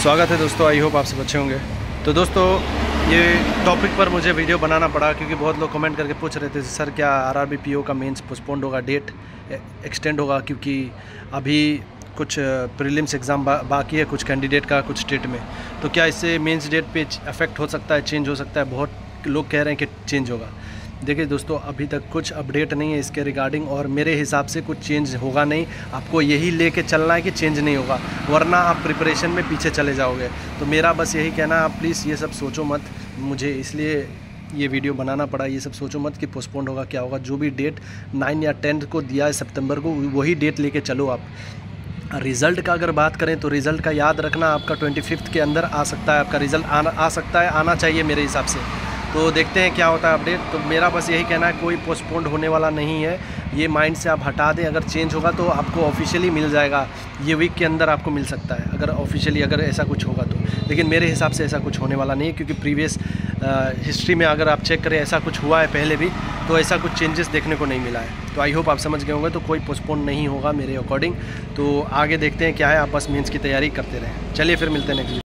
स्वागत है दोस्तों। आई होप आप सब अच्छे होंगे। तो दोस्तों ये टॉपिक पर मुझे वीडियो बनाना पड़ा क्योंकि बहुत लोग कमेंट करके पूछ रहे थे सर क्या आरआरबी पीओ का मेंस पोस्टपोन्ड होगा, डेट एक्सटेंड होगा, क्योंकि अभी कुछ प्रीलिम्स एग्ज़ाम बाकी है कुछ कैंडिडेट का कुछ स्टेट में। तो क्या इससे मेंस डेट पे अफेक्ट हो सकता है, चेंज हो सकता है? बहुत लोग कह रहे हैं कि चेंज होगा। देखिए दोस्तों, अभी तक कुछ अपडेट नहीं है इसके रिगार्डिंग और मेरे हिसाब से कुछ चेंज होगा नहीं। आपको यही लेके चलना है कि चेंज नहीं होगा, वरना आप प्रिपरेशन में पीछे चले जाओगे। तो मेरा बस यही कहना है, आप प्लीज़ ये सब सोचो मत। मुझे इसलिए ये वीडियो बनाना पड़ा। ये सब सोचो मत कि पोस्टपोन्ड होगा क्या होगा। जो भी डेट 9 या 10 को दिया है सितंबर को, वही डेट लेके चलो आप। रिज़ल्ट का अगर बात करें तो रिज़ल्ट का याद रखना, आपका 25 के अंदर आ सकता है, आपका रिज़ल्ट आ सकता है, आना चाहिए मेरे हिसाब से। तो देखते हैं क्या होता है अपडेट। तो मेरा बस यही कहना है, कोई पोस्टपोन्ड होने वाला नहीं है। ये माइंड से आप हटा दें। अगर चेंज होगा तो आपको ऑफिशियली मिल जाएगा, ये वीक के अंदर आपको मिल सकता है अगर ऑफिशियली अगर ऐसा कुछ होगा तो। लेकिन मेरे हिसाब से ऐसा कुछ होने वाला नहीं है, क्योंकि प्रीवियस हिस्ट्री में अगर आप चेक करें ऐसा कुछ हुआ है पहले भी, तो ऐसा कुछ चेंजेस देखने को नहीं मिला है। तो आई होप आप समझ गए होंगे। तो कोई पोस्टपोन नहीं होगा मेरे अकॉर्डिंग। तो आगे देखते हैं क्या है, आप बस मेंस की तैयारी करते रहें। चलिए फिर मिलते हैं नेक्स्ट वीडियो।